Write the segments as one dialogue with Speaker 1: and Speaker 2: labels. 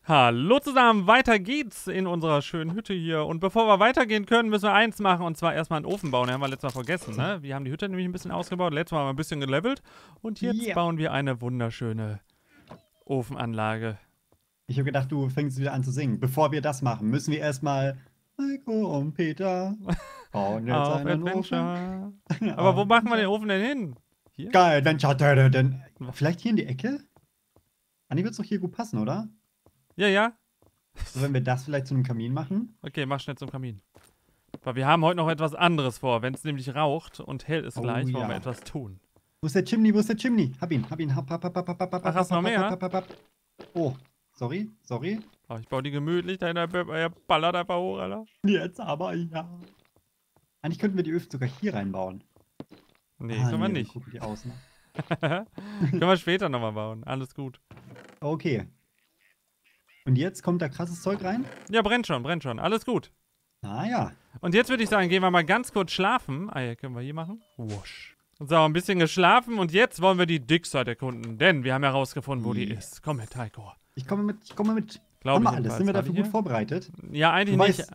Speaker 1: Hallo zusammen, weiter geht's in unserer schönen Hütte hier. Und bevor wir weitergehen können, müssen wir eins machen, und zwar erstmal einen Ofen bauen. Den haben wir letztes Mal vergessen, ne? Wir haben die Hütte nämlich ein bisschen ausgebaut. Letztes Mal haben wir ein bisschen gelevelt. Und jetzt bauen wir eine wunderschöne Ofenanlage.
Speaker 2: Ich habe gedacht, du fängst wieder an zu singen. Bevor wir das machen, müssen wir erstmal Heiko und Peter bauen jetzt
Speaker 1: Auf
Speaker 2: einen
Speaker 1: Adventure.
Speaker 2: Ofen.
Speaker 1: Aber wo machen wir den Ofen denn hin? Hier?
Speaker 2: Geil, Adventure. Vielleicht hier in die Ecke? Anni, wird es doch hier gut passen, oder?
Speaker 1: Ja, ja.
Speaker 2: So, wenn wir das vielleicht zu einem Kamin machen.
Speaker 1: Okay, mach schnell zum Kamin. Weil wir haben heute noch etwas anderes vor. Wenn es nämlich raucht und hell ist gleich, wollen wir etwas tun.
Speaker 2: Wo ist der Chimney? Wo ist der Chimney? Hab ihn.
Speaker 1: Ach, hast du noch mehr?
Speaker 2: Oh, sorry.
Speaker 1: Oh, ich baue die gemütlich, er ballert einfach hoch, Alter.
Speaker 2: Jetzt aber, ja. Eigentlich könnten wir die Öfen sogar hier reinbauen.
Speaker 1: Nee, können wir nicht.
Speaker 2: Gucken die aus, ne?
Speaker 1: Können wir später nochmal bauen. Alles gut.
Speaker 2: Okay. Und jetzt kommt da krasses Zeug rein?
Speaker 1: Ja, brennt schon. Alles gut.
Speaker 2: Ah ja.
Speaker 1: Und jetzt würde ich sagen, gehen wir mal ganz kurz schlafen. Ah ja, können wir hier machen. Wusch. So, ein bisschen geschlafen und jetzt wollen wir die Dickside erkunden. Denn wir haben herausgefunden, wo die ist. Komm mit, Heiko.
Speaker 2: Ich komme mit.
Speaker 1: Glaube ich
Speaker 2: alles. Sind wir dafür gut vorbereitet?
Speaker 1: Ja, eigentlich nicht.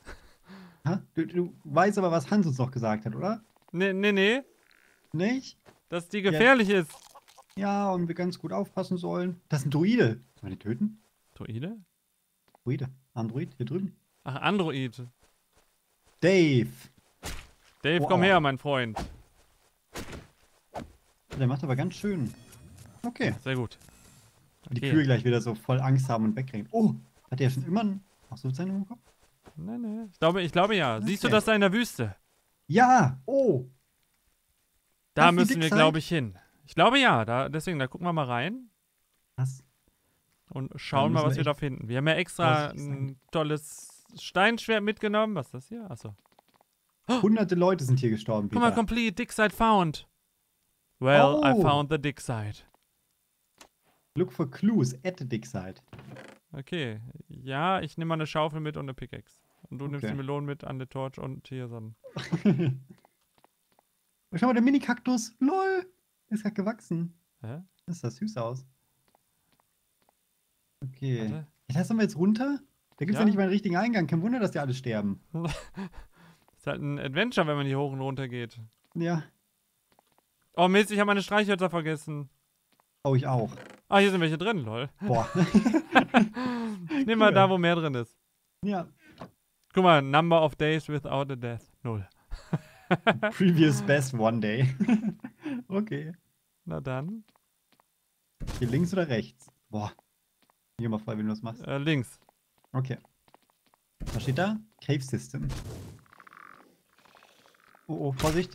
Speaker 2: Du weißt aber, was Hans uns noch gesagt hat, oder?
Speaker 1: Nee.
Speaker 2: Nicht?
Speaker 1: Dass die gefährlich ist.
Speaker 2: Ja, und wir ganz gut aufpassen sollen. Das sind Druide. Sollen wir die töten?
Speaker 1: Druide?
Speaker 2: Druide. Android, hier drüben.
Speaker 1: Ach, Android.
Speaker 2: Dave,
Speaker 1: komm her, mein Freund.
Speaker 2: Der macht aber ganz schön. Okay.
Speaker 1: Sehr gut.
Speaker 2: Okay. Die Kühe gleich wieder so voll Angst haben und wegrennen. Oh, hat der schon immer einen Ausrufezeichen im Kopf?
Speaker 1: Nee. Ich glaube ja. Okay. Siehst du das da in der Wüste?
Speaker 2: Ja. Oh.
Speaker 1: Da müssen wir, glaube ich, hin. Ich glaube ja. Deswegen, da gucken wir mal rein.
Speaker 2: Was?
Speaker 1: Und schauen mal, was wir da finden. Wir haben ja extra ein tolles Steinschwert mitgenommen. Was ist das hier? Achso.
Speaker 2: Hunderte Leute sind hier gestorben.
Speaker 1: Guck mal, complete, Dickside found. Well, I found the Dickside.
Speaker 2: Look for clues at the Dickside.
Speaker 1: Okay. Ja, ich nehme mal eine Schaufel mit und eine Pickaxe. Und du nimmst die Melonen mit an der Torch und hier so ein...
Speaker 2: Schau mal, der Mini-Kaktus. LOL. Der ist gerade gewachsen.
Speaker 1: Hä?
Speaker 2: Das sah süß aus. Okay.
Speaker 1: Warte.
Speaker 2: Das sollen wir jetzt runter? Da gibt es ja nicht mal einen richtigen Eingang. Kein Wunder, dass die alle sterben.
Speaker 1: Ist halt ein Adventure, wenn man hier hoch und runter geht.
Speaker 2: Ja.
Speaker 1: Oh Mist, ich habe meine Streichhölzer vergessen.
Speaker 2: Oh, ich auch.
Speaker 1: Ah, hier sind welche drin, lol.
Speaker 2: Boah.
Speaker 1: Nimm mal da, wo mehr drin ist.
Speaker 2: Ja.
Speaker 1: Guck mal, Number of Days without a Death. 0.
Speaker 2: Previous best one day. Okay.
Speaker 1: Na dann.
Speaker 2: Hier links oder rechts? Boah. Hier mal frei, wenn du das machst.
Speaker 1: Links.
Speaker 2: Okay. Was steht da? Cave System. Oh, Vorsicht.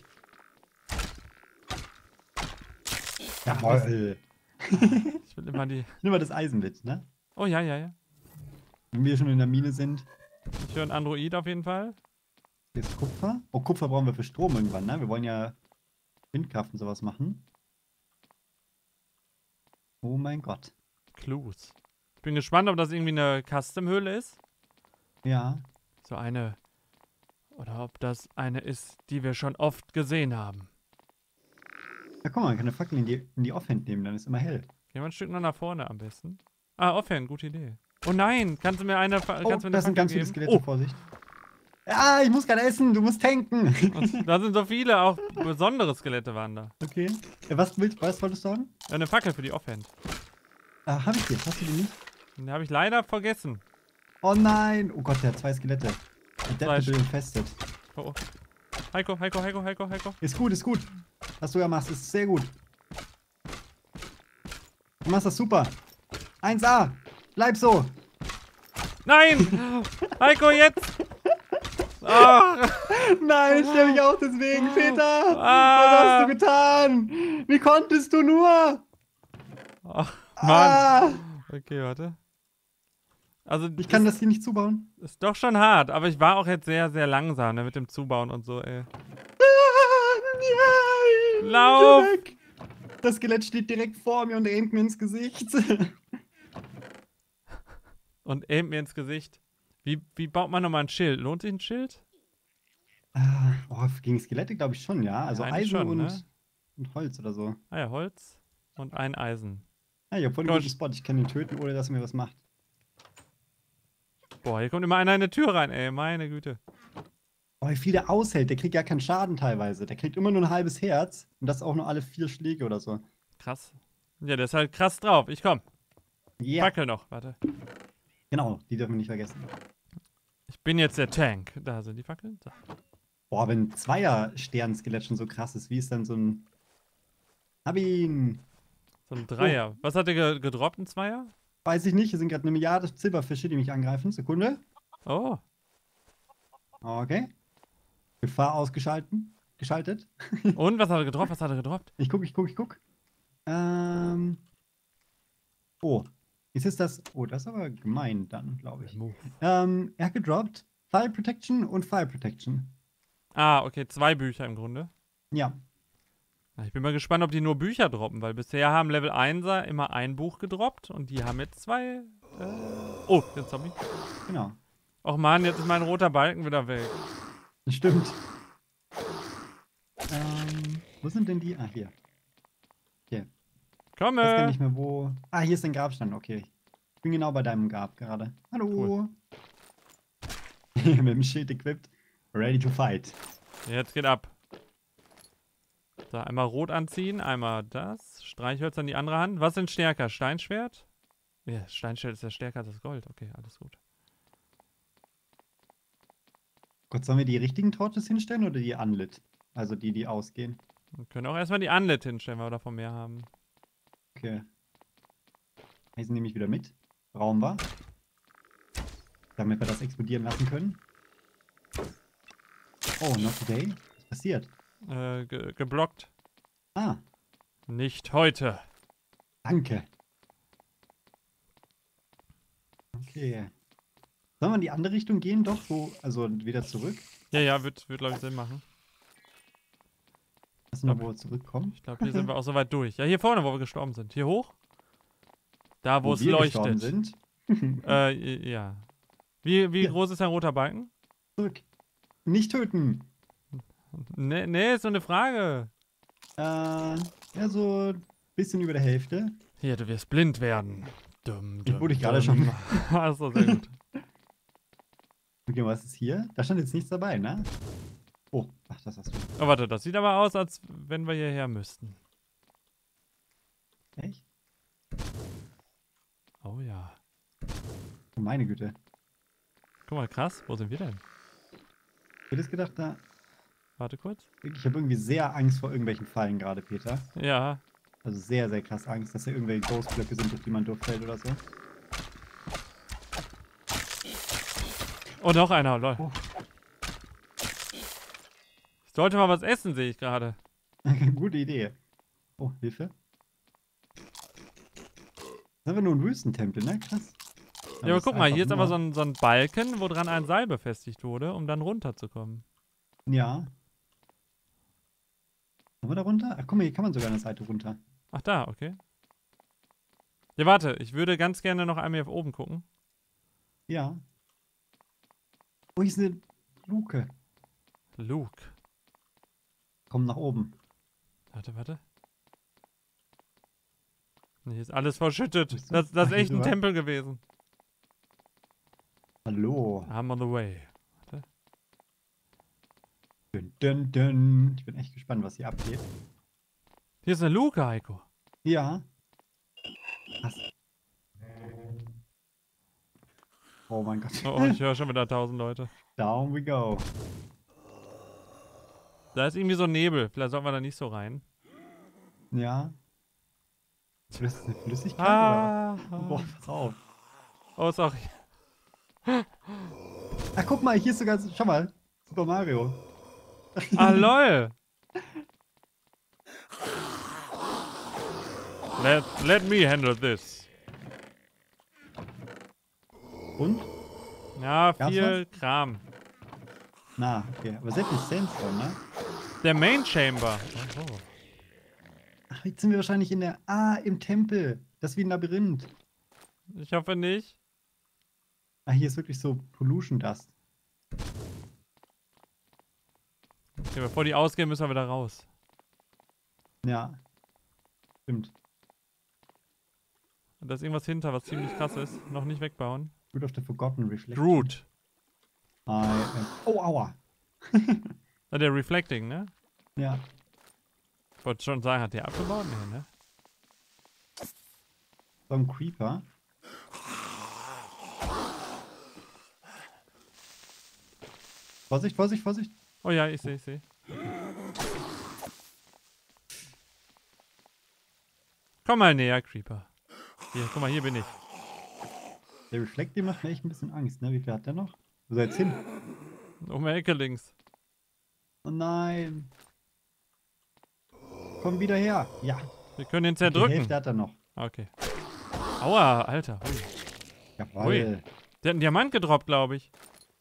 Speaker 2: Jawohl.
Speaker 1: Ich will immer die...
Speaker 2: Nimm mal das Eisen mit, ne?
Speaker 1: Oh, ja.
Speaker 2: Wenn wir schon in der Mine sind.
Speaker 1: Ich höre einen Android auf jeden Fall.
Speaker 2: Hier ist Kupfer. Oh, Kupfer brauchen wir für Strom irgendwann, ne? Wir wollen ja Windkraft und sowas machen. Oh mein Gott.
Speaker 1: Clues. Ich bin gespannt, ob das irgendwie eine Custom-Höhle ist.
Speaker 2: Ja.
Speaker 1: So eine... Oder ob das eine ist, die wir schon oft gesehen haben.
Speaker 2: Ja, guck mal, man kann eine Fackel in die Offhand nehmen, dann ist immer hell.
Speaker 1: Gehen wir ein Stück noch nach vorne am besten. Ah, Offhand, gute Idee. Oh nein, kannst du mir eine
Speaker 2: das sind ganz viele Skelette, Vorsicht. Ja, ich muss gerade essen, du musst tanken.
Speaker 1: Und da sind so viele, auch besondere Skelette waren da.
Speaker 2: Okay. Was wolltest du sagen?
Speaker 1: Eine Fackel für die Offhand.
Speaker 2: Ah, hab ich die. Hast du die nicht?
Speaker 1: Die habe ich leider vergessen.
Speaker 2: Oh nein. Oh Gott, der hat 2 Skelette. Der ist infestet.
Speaker 1: Oh. Heiko.
Speaker 2: Ist gut. Was du ja machst, ist sehr gut. Du machst das super. 1A. Bleib so.
Speaker 1: Nein! Heiko, jetzt! Ach.
Speaker 2: Nein, sterbe ich auch deswegen, Peter. Was hast du getan? Wie konntest du nur?
Speaker 1: Ach, Mann. Okay, warte. Also,
Speaker 2: ich kann das hier nicht zubauen.
Speaker 1: Ist doch schon hart, aber ich war auch jetzt sehr, sehr langsam, ne, mit dem Zubauen und so, ey.
Speaker 2: Nein!
Speaker 1: Lauf!
Speaker 2: Das Skelett steht direkt vor mir und aimt mir ins Gesicht.
Speaker 1: Und aimt mir ins Gesicht. Wie baut man nochmal ein Schild? Lohnt sich ein Schild?
Speaker 2: Gegen Skelette glaube ich schon, ja. Also ja, Eisen schon, und,
Speaker 1: ne?
Speaker 2: Und Holz oder so.
Speaker 1: Ah ja, Holz und ein Eisen.
Speaker 2: Ja, ich habe voll einen guten Spot. Ich kann ihn töten, ohne dass er mir was macht.
Speaker 1: Boah, hier kommt immer einer in eine Tür rein, ey. Meine Güte.
Speaker 2: Oh, wie viel der aushält. Der kriegt ja keinen Schaden teilweise. Der kriegt immer nur ein halbes Herz. Und das auch nur alle 4 Schläge oder so.
Speaker 1: Krass. Ja, der ist halt krass drauf. Ich komm.
Speaker 2: Ja.
Speaker 1: Fackel noch, warte.
Speaker 2: Genau, die dürfen wir nicht vergessen.
Speaker 1: Ich bin jetzt der Tank. Da sind die Fackeln. So.
Speaker 2: Boah, wenn ein Zweier-Stern-Skelett schon so krass ist, wie ist dann so ein. Hab ihn!
Speaker 1: So ein Dreier. Was hat der gedroppt, ein Zweier?
Speaker 2: Weiß ich nicht, hier sind gerade 1 Milliarde Silberfische, die mich angreifen. Sekunde.
Speaker 1: Oh.
Speaker 2: Okay. Gefahr geschaltet.
Speaker 1: Und, was hat er gedroppt? Was hat er gedroppt?
Speaker 2: Ich guck. Oh. Jetzt ist das. Oh, das ist aber gemein dann, glaube ich. Er hat gedroppt Fire Protection und Fire Protection.
Speaker 1: Ah, okay, 2 Bücher im Grunde.
Speaker 2: Ja.
Speaker 1: Na, ich bin mal gespannt, ob die nur Bücher droppen, weil bisher haben Level 1er immer ein Buch gedroppt und die haben jetzt 2. Oh, jetzt Zombie.
Speaker 2: Genau.
Speaker 1: Och man, jetzt ist mein roter Balken wieder weg.
Speaker 2: Das stimmt. Wo sind denn die? Ah, hier. Okay. Ich weiß gar
Speaker 1: Komme!
Speaker 2: nicht mehr, wo. Ah, hier ist ein Grabstein. Okay. Ich bin genau bei deinem Grab gerade. Hallo.
Speaker 1: Cool.
Speaker 2: Mit dem Schild equipped. Ready to fight.
Speaker 1: Jetzt geht ab. So, einmal rot anziehen, einmal das. Streichhölzer in die andere Hand. Was sind stärker? Steinschwert? Ja, Steinschwert ist ja stärker als das Gold. Okay, alles gut.
Speaker 2: Gott, sollen wir die richtigen Torches hinstellen oder die Unlit? Also die, die ausgehen.
Speaker 1: Wir können auch erstmal die Unlit hinstellen, weil wir davon mehr haben.
Speaker 2: Okay. Hier nehme ich wieder mit. Raum war. Damit wir das explodieren lassen können. Oh, not today? Was passiert?
Speaker 1: Geblockt.
Speaker 2: Ah,
Speaker 1: Nicht heute.
Speaker 2: danke. Okay. Sollen wir in die andere Richtung gehen? Doch, wo, also wieder zurück?
Speaker 1: Ja, ja, wird glaube ich, Sinn machen.
Speaker 2: Weißt du noch, wo wir zurückkommen?
Speaker 1: Ich glaube, hier sind wir auch soweit durch. Ja, hier vorne, wo wir gestorben sind. Hier hoch. Da, wo es
Speaker 2: wir gestorben
Speaker 1: leuchtet.
Speaker 2: sind.
Speaker 1: Ja. Wie
Speaker 2: Ja.
Speaker 1: groß ist ein roter Balken?
Speaker 2: Zurück. Nicht töten.
Speaker 1: Nee, ist so eine Frage.
Speaker 2: Ja, so ein bisschen über der Hälfte.
Speaker 1: Hier, du wirst blind werden. Dumm,
Speaker 2: Ich wurde gerade schon.
Speaker 1: Achso, sehr gut.
Speaker 2: Okay, was ist hier? Da stand jetzt nichts dabei, ne? Oh, ach, das hast du.
Speaker 1: Oh, warte, das sieht aber aus, als wenn wir hierher müssten.
Speaker 2: Echt?
Speaker 1: Oh ja.
Speaker 2: Oh, meine Güte.
Speaker 1: Guck mal, krass. Wo sind wir denn?
Speaker 2: Ich hätte es gedacht, da.
Speaker 1: Warte kurz.
Speaker 2: Ich habe irgendwie sehr Angst vor irgendwelchen Fallen gerade, Peter.
Speaker 1: Ja.
Speaker 2: Also sehr, sehr krass Angst, dass hier irgendwelche Ghostblöcke sind, durch die man durchfällt oder so.
Speaker 1: Oh, noch einer, lol.
Speaker 2: Oh.
Speaker 1: Ich sollte mal was essen, sehe ich gerade.
Speaker 2: Gute Idee. Oh, Hilfe. Das ist aber nur ein Wüstentempel, ne? Krass.
Speaker 1: Ja, aber guck mal, hier ist aber so ein Balken, wo dran ein Seil befestigt wurde, um dann runterzukommen.
Speaker 2: Ja. Wollen wir da runter? Ach, guck mal, hier kann man sogar eine Seite runter.
Speaker 1: Ach, da, okay. Ja, warte, ich würde ganz gerne noch einmal hier oben gucken.
Speaker 2: Ja. Oh, hier ist eine Luke.
Speaker 1: Luke.
Speaker 2: Komm nach oben.
Speaker 1: Warte. Hier ist alles verschüttet.
Speaker 2: Wo ist
Speaker 1: Das
Speaker 2: das?
Speaker 1: ist
Speaker 2: Ach,
Speaker 1: echt
Speaker 2: hier
Speaker 1: ein
Speaker 2: drüber.
Speaker 1: Tempel gewesen.
Speaker 2: Hallo.
Speaker 1: I'm on the way.
Speaker 2: Dun, dun, dun. Ich bin echt gespannt, was hier abgeht.
Speaker 1: Hier ist eine Luke, Heiko.
Speaker 2: Ja. Krass. Oh mein Gott.
Speaker 1: Oh, ich höre schon wieder 1000 Leute.
Speaker 2: Down we go.
Speaker 1: Da ist irgendwie so Nebel. Vielleicht sollten wir da nicht so rein.
Speaker 2: Ja. Ist das eine Flüssigkeit
Speaker 1: Ah,
Speaker 2: oder? Boah, pass auf.
Speaker 1: Oh, sorry.
Speaker 2: Ach, guck mal, hier ist sogar, schau mal, Super Mario.
Speaker 1: Ah, lol. Let me handle this.
Speaker 2: Und?
Speaker 1: Ja,
Speaker 2: Gab's
Speaker 1: viel Kram.
Speaker 2: Na, okay. Aber sehr viel Sandstone, ne?
Speaker 1: Der Main Chamber. Oh.
Speaker 2: Ach, jetzt sind wir wahrscheinlich in der. Ah, im Tempel. Das ist wie ein Labyrinth.
Speaker 1: Ich hoffe nicht.
Speaker 2: Ah, hier ist wirklich so Pollution Dust.
Speaker 1: Okay, bevor die ausgehen, müssen wir wieder raus.
Speaker 2: Ja. Stimmt.
Speaker 1: Und da ist irgendwas hinter, was ziemlich krass ist. Noch nicht wegbauen.
Speaker 2: Root of the Forgotten Reflection.
Speaker 1: Root.
Speaker 2: Oh, aua.
Speaker 1: Der Reflecting, ne?
Speaker 2: Ja.
Speaker 1: Ich wollte schon sagen, hat der abgebaut? Nee, ne?
Speaker 2: So ein Creeper. Vorsicht, Vorsicht, Vorsicht.
Speaker 1: Oh ja, ich sehe. Komm mal näher, Creeper. Hier, guck mal, hier bin ich.
Speaker 2: Der Reflect, der macht mir echt ein bisschen Angst, ne? Wie viel hat der noch? Wo soll er jetzt hin?
Speaker 1: Um die Ecke links.
Speaker 2: Oh nein. Komm wieder her. Ja.
Speaker 1: Wir können ihn
Speaker 2: Die
Speaker 1: zerdrücken.
Speaker 2: Hälfte hat er noch.
Speaker 1: Okay. Aua, Alter. Ui.
Speaker 2: Jawohl.
Speaker 1: Ui. Der hat einen Diamant gedroppt, glaube ich.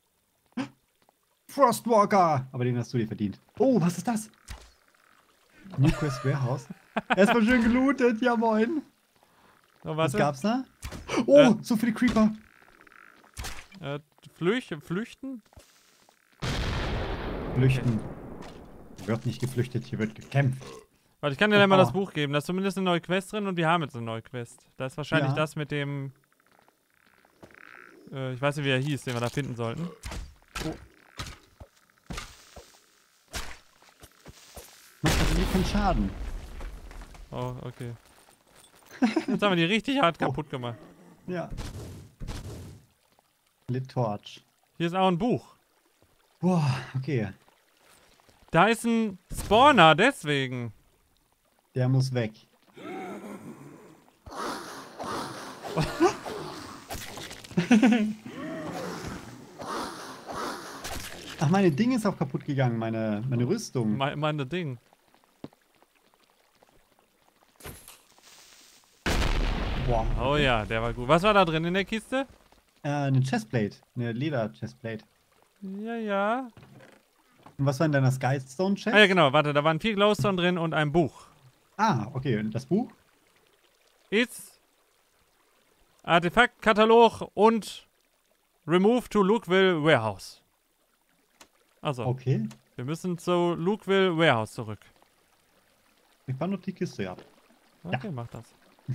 Speaker 2: Frostwalker! Aber den hast du dir verdient. Oh, was ist das? New Quest Warehouse. Erstmal schön gelootet, ja moin.
Speaker 1: So,
Speaker 2: Was
Speaker 1: warte.
Speaker 2: gab's da? Oh, so viele Creeper.
Speaker 1: Flüchten?
Speaker 2: Flüchten. Hier wird nicht geflüchtet, hier wird gekämpft.
Speaker 1: Warte, ich kann dir dann mal das
Speaker 2: Oh.
Speaker 1: Buch geben. Da ist zumindest eine neue Quest drin und wir haben jetzt eine neue Quest. Da ist wahrscheinlich
Speaker 2: Ja.
Speaker 1: das mit dem... ich weiß nicht, wie er hieß, den wir da finden sollten.
Speaker 2: Macht also nie keinen Schaden.
Speaker 1: Oh, okay. Jetzt haben wir die richtig hart kaputt gemacht.
Speaker 2: Ja. Lit Torch.
Speaker 1: Hier ist auch ein Buch.
Speaker 2: Boah, okay.
Speaker 1: Da ist ein Spawner, deswegen.
Speaker 2: Der muss weg. Ach, meine Ding ist auch kaputt gegangen, meine Rüstung.
Speaker 1: Meine Ding.
Speaker 2: Boah.
Speaker 1: Oh ja, der war gut. Was war da drin in der Kiste?
Speaker 2: Eine Chestplate. Eine Leder-Chestplate.
Speaker 1: Ja, ja.
Speaker 2: Und was war in deiner Skystone-Chest?
Speaker 1: Ah ja, genau. Warte, da waren 4 Glowstone drin und ein Buch.
Speaker 2: Ah, okay. Und das Buch?
Speaker 1: Ist Artefaktkatalog und Remove to Lukeville Warehouse. Also,
Speaker 2: Okay.
Speaker 1: wir müssen zu Lukeville Warehouse zurück.
Speaker 2: Ich fand noch die Kiste ab.
Speaker 1: Okay, mach das.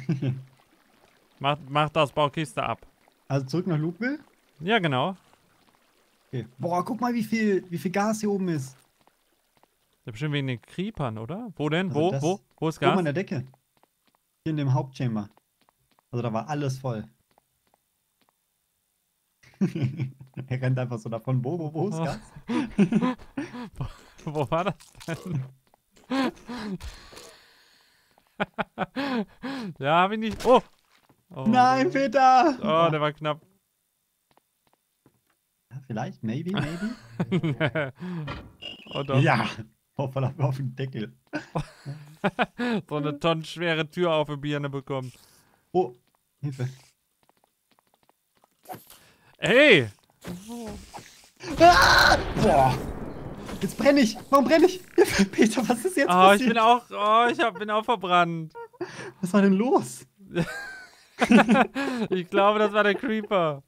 Speaker 1: mach das, bau Kiste ab.
Speaker 2: Also zurück nach Lukeville?
Speaker 1: Ja, genau.
Speaker 2: Okay. Boah, guck mal, wie viel Gas hier oben ist.
Speaker 1: Da bestimmt wegen den Creepern, oder? Wo denn?
Speaker 2: Also das-
Speaker 1: Wo ist
Speaker 2: Guck mal
Speaker 1: Gas?
Speaker 2: an der Decke. Hier in dem Hauptchamber. Also da war alles voll. Er rennt einfach so davon. Wo ist Gas?
Speaker 1: Wo war das denn? Ja, hab ich nicht. Oh! Oh.
Speaker 2: Nein, Peter!
Speaker 1: Oh, der war knapp.
Speaker 2: Ja, vielleicht, maybe.
Speaker 1: Oh doch.
Speaker 2: Ja! Oh, voll auf den Deckel.
Speaker 1: So eine tonnenschwere Tür auf die Birne bekommen.
Speaker 2: Oh, Hilfe.
Speaker 1: Ey!
Speaker 2: Ah! Boah! Jetzt brenne ich! Warum brenne ich? Hilfe, Peter, was ist jetzt
Speaker 1: Oh,
Speaker 2: passiert?
Speaker 1: ich bin auch. Oh, bin auch verbrannt.
Speaker 2: Was war denn los?
Speaker 1: Ich glaube, das war der Creeper.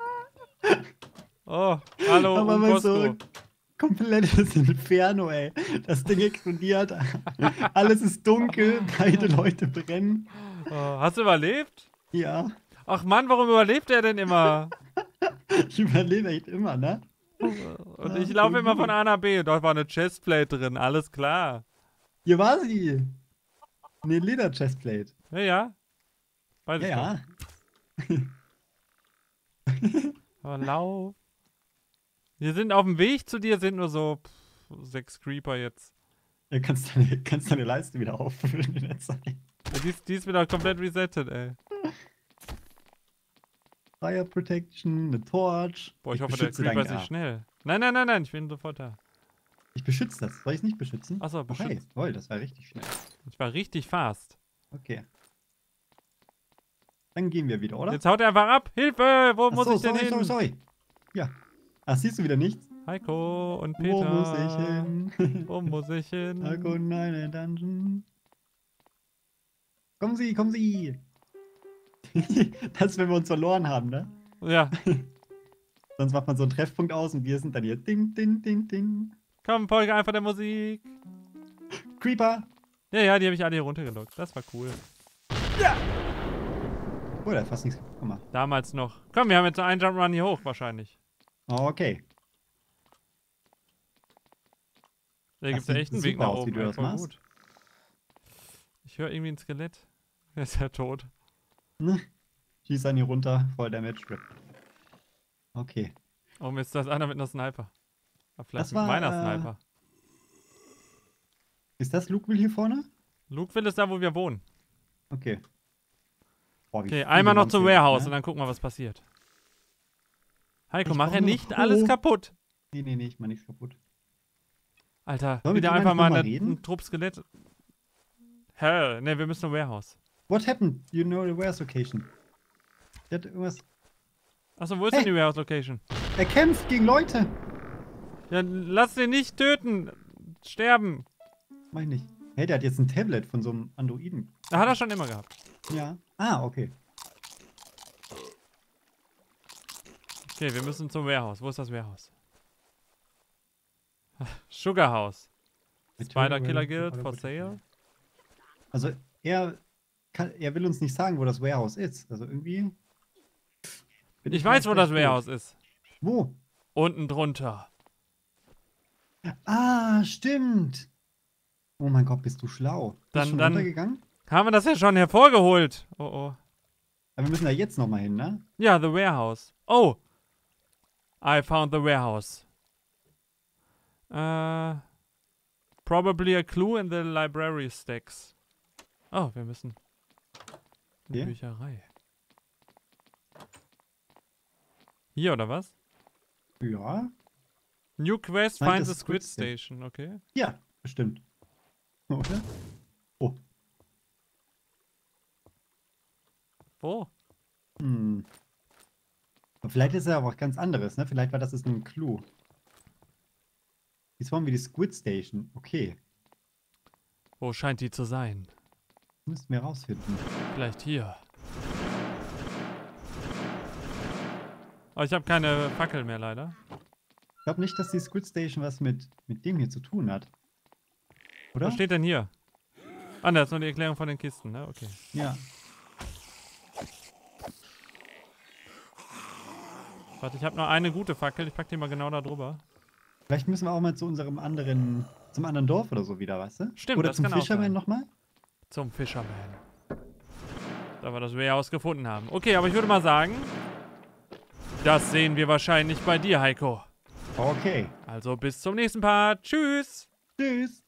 Speaker 1: Oh, hallo,
Speaker 2: Aber mal so
Speaker 1: Costco.
Speaker 2: komplettes Inferno, ey. Das Ding explodiert. Alles ist dunkel. Beide Leute brennen.
Speaker 1: Oh, hast du überlebt?
Speaker 2: Ja,
Speaker 1: Ach Mann, warum überlebt er denn immer?
Speaker 2: ich überlebe echt immer, ne?
Speaker 1: Und
Speaker 2: Ja,
Speaker 1: ich laufe
Speaker 2: voll
Speaker 1: immer
Speaker 2: gut.
Speaker 1: von A nach B. Dort war eine Chestplate drin, alles klar.
Speaker 2: Hier war sie. Eine Leder-Chestplate.
Speaker 1: Ja, ja. Weiß ich
Speaker 2: Ja,
Speaker 1: doch. Aber lauf. Wir sind auf dem Weg zu dir, sind nur so 6 Creeper jetzt.
Speaker 2: ja. Kannst deine Leiste wieder auffüllen in der Zeit.
Speaker 1: Ja, die ist wieder komplett resettet, ey.
Speaker 2: Fire Protection, eine Torch.
Speaker 1: Boah, ich hoffe, der
Speaker 2: beschütze
Speaker 1: Creeper
Speaker 2: dein
Speaker 1: ist nicht
Speaker 2: Grab.
Speaker 1: schnell. Nein, ich bin sofort da.
Speaker 2: Ich beschütze das. Soll ich es nicht beschützen?
Speaker 1: Achso,
Speaker 2: Okay,
Speaker 1: beschützt.
Speaker 2: toll, das war richtig schnell.
Speaker 1: Ich war richtig fast.
Speaker 2: Okay. Dann gehen wir wieder, oder?
Speaker 1: Jetzt haut er einfach ab. Hilfe! Wo muss
Speaker 2: Achso,
Speaker 1: ich denn hin?
Speaker 2: sorry. Ja. Ach, siehst du wieder nichts?
Speaker 1: Heiko und Peter.
Speaker 2: Wo muss ich hin?
Speaker 1: Wo muss ich hin?
Speaker 2: Heiko in eine Dungeon. Kommen Sie! Das ist, wenn wir uns verloren haben, ne?
Speaker 1: Ja,
Speaker 2: Sonst macht man so einen Treffpunkt aus und wir sind dann hier. Ding, ding, ding, ding.
Speaker 1: komm, folge einfach der Musik.
Speaker 2: Creeper!
Speaker 1: Ja, die habe ich alle hier runtergelockt. Das war cool.
Speaker 2: Oh, da hat fast nichts Guck mal.
Speaker 1: Damals noch. Komm, wir haben jetzt einen Jump Run hier hoch wahrscheinlich.
Speaker 2: Okay.
Speaker 1: Da gibt es ja echt einen Weg nach
Speaker 2: aus,
Speaker 1: oben.
Speaker 2: wie du das
Speaker 1: Voll
Speaker 2: machst.
Speaker 1: gut. Ich höre irgendwie ein Skelett. Der ist ja tot.
Speaker 2: Schieß an die runter, voll Damage. Okay.
Speaker 1: Oh Mist, da ist einer mit einer Sniper. Aber vielleicht
Speaker 2: Das
Speaker 1: mit
Speaker 2: war,
Speaker 1: meiner Sniper.
Speaker 2: Ist das Lukeville hier vorne?
Speaker 1: Lukeville ist da, wo wir wohnen.
Speaker 2: Okay. Boah,
Speaker 1: Okay, einmal noch zum Warehouse und dann gucken wir, was passiert. Heiko, mach ja nicht alles kaputt.
Speaker 2: Nee, ich mach nichts kaputt.
Speaker 1: Alter,
Speaker 2: Sollen wir
Speaker 1: wieder
Speaker 2: mit
Speaker 1: einfach mal
Speaker 2: reden?
Speaker 1: ein Trupp Skelett. Hä? Ne, wir müssen zum Warehouse.
Speaker 2: What happened? You know the warehouse location. Der hat irgendwas...
Speaker 1: Achso, wo ist denn die Warehouse Location?
Speaker 2: Er kämpft gegen Leute.
Speaker 1: Ja, lass den nicht töten. Sterben.
Speaker 2: Mach ich nicht. Hey, der hat jetzt ein Tablet von so einem Androiden.
Speaker 1: Da hat er schon immer gehabt.
Speaker 2: Ja. Ah, okay.
Speaker 1: Okay, wir müssen zum Warehouse. Wo ist das Warehouse? Sugar House. Spider Killer Guild for sale.
Speaker 2: Also, er will uns nicht sagen, wo das Warehouse ist. Also irgendwie...
Speaker 1: Ich weiß, wo das Warehouse ist.
Speaker 2: Wo?
Speaker 1: Unten drunter.
Speaker 2: Ah, stimmt. Oh mein Gott, bist du schlau. Bist du schon runtergegangen?
Speaker 1: Haben wir das ja schon hervorgeholt. Oh, oh.
Speaker 2: Aber wir müssen da jetzt nochmal hin, ne?
Speaker 1: Ja, the warehouse. Oh. I found the warehouse. Probably a clue in the library stacks. Oh, wir müssen in die Bücherei. Hier, oder was?
Speaker 2: Ja.
Speaker 1: New quest, find the Squid Station, okay.
Speaker 2: Ja, bestimmt. Oder? Oh.
Speaker 1: Wo?
Speaker 2: Hm. Aber vielleicht ist er aber auch ganz anderes, ne? Vielleicht war das nur ein Clou. Jetzt wollen wir die Squid Station. Okay.
Speaker 1: Wo scheint die zu sein?
Speaker 2: Müssen wir rausfinden.
Speaker 1: Vielleicht hier. Aber ich habe keine Fackel mehr, leider.
Speaker 2: Ich glaube nicht, dass die Squid Station was mit dem hier zu tun hat. Oder?
Speaker 1: Was steht denn hier? Ah, das ist nur die Erklärung von den Kisten, ne? Okay.
Speaker 2: Ja.
Speaker 1: Warte, ich habe nur eine gute Fackel. Ich pack die mal genau da drüber.
Speaker 2: Vielleicht müssen wir auch mal zu unserem zum anderen Dorf oder so wieder, weißt du?
Speaker 1: Stimmt,
Speaker 2: oder
Speaker 1: das
Speaker 2: zum
Speaker 1: kann auch
Speaker 2: Fisherman
Speaker 1: sein.
Speaker 2: nochmal?
Speaker 1: Zum Fisherman. Da wir das Warehouse gefunden haben. Okay, aber ich würde mal sagen, das sehen wir wahrscheinlich bei dir, Heiko.
Speaker 2: Okay.
Speaker 1: Also bis zum nächsten Part. Tschüss.
Speaker 2: Tschüss.